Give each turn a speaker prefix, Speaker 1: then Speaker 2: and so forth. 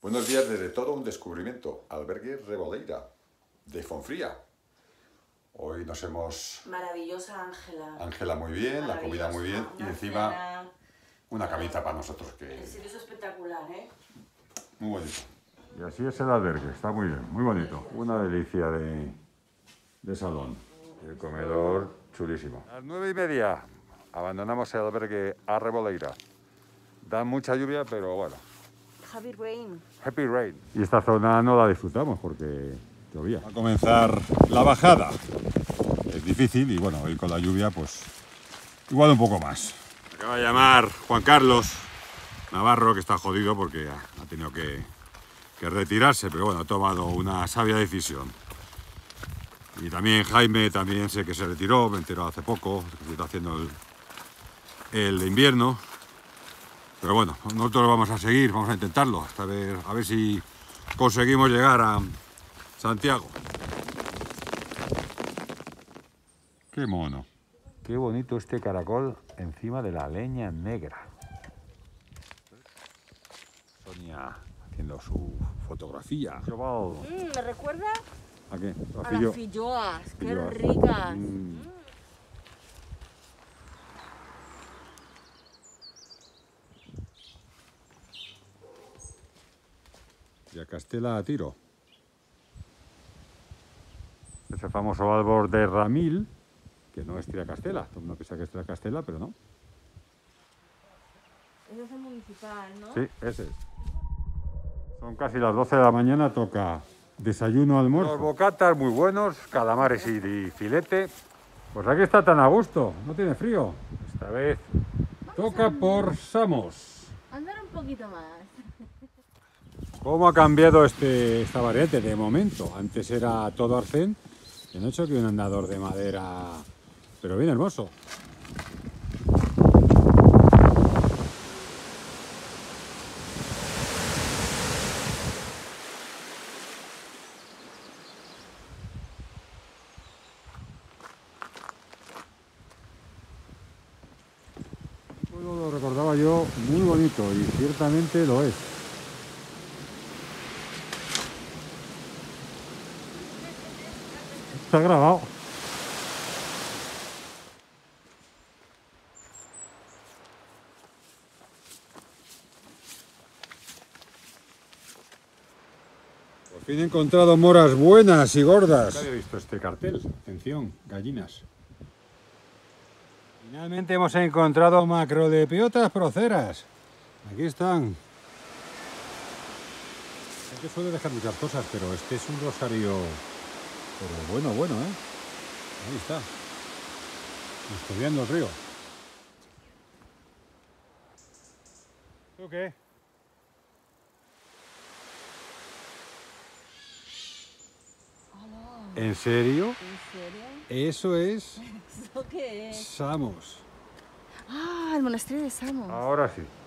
Speaker 1: Buenos días desde todo un descubrimiento, Albergue Reboleira, de Fonfría. Hoy nos hemos...
Speaker 2: Maravillosa Ángela.
Speaker 1: Ángela muy bien, la comida muy bien y encima
Speaker 2: cena,
Speaker 1: una camita para nosotros que...
Speaker 2: el sitio es espectacular, ¿eh?
Speaker 1: Muy bonito. Y así es el albergue, está muy bien, muy bonito. Una delicia de salón. El comedor chulísimo. A las 9:30 abandonamos el albergue a Reboleira. Da mucha lluvia, pero bueno.
Speaker 2: Happy Rain.
Speaker 1: Happy Rain. Y esta zona no la disfrutamos porque llovía. Va a comenzar la bajada. Es difícil y bueno, hoy con la lluvia pues igual un poco más. Acaba de llamar Juan Carlos Navarro, que está jodido porque ha tenido que retirarse, pero bueno, ha tomado una sabia decisión. Y también Jaime, también sé que se retiró, me enteró hace poco, que está haciendo el invierno. Pero bueno, nosotros vamos a seguir, vamos a intentarlo, hasta a ver si conseguimos llegar a Santiago. Qué mono. Qué bonito este caracol encima de la leña negra. Sonia haciendo su fotografía.
Speaker 2: ¿Me recuerda?
Speaker 1: ¿A qué?
Speaker 2: A las filloas, qué ricas.
Speaker 1: Y a Castela a tiro. Ese famoso árbol de Ramil, que no es Tiracastela. Todo el mundo piensa que es Tiracastela, pero no.
Speaker 2: Ese es el municipal, ¿no?
Speaker 1: Sí, ese es. Son casi las 12 de la mañana, toca desayuno, almuerzo. Los bocatas muy buenos, calamares y filete. Pues aquí está tan a gusto, no tiene frío. Esta vez toca por Samos.
Speaker 2: Andar un poquito más.
Speaker 1: ¿Cómo ha cambiado esta variante de momento? Antes era todo arcén, y han hecho que un andador de madera, pero bien hermoso. Lo recordaba yo muy bonito y ciertamente lo es. Está grabado. Por fin he encontrado moras buenas y gordas. Nunca había visto este cartel. Atención, gallinas. Finalmente hemos encontrado macrolepiotas proceras. Aquí están. Es que suele dejar muchas cosas, pero este es un rosario. Pero bueno, ¿eh? Ahí está. Estudiando el río. ¿Tú qué? ¿En serio?
Speaker 2: ¿En serio?
Speaker 1: Eso es
Speaker 2: ¿Eso qué es?
Speaker 1: Samos.
Speaker 2: Ah, el monasterio de Samos.
Speaker 1: Ahora sí.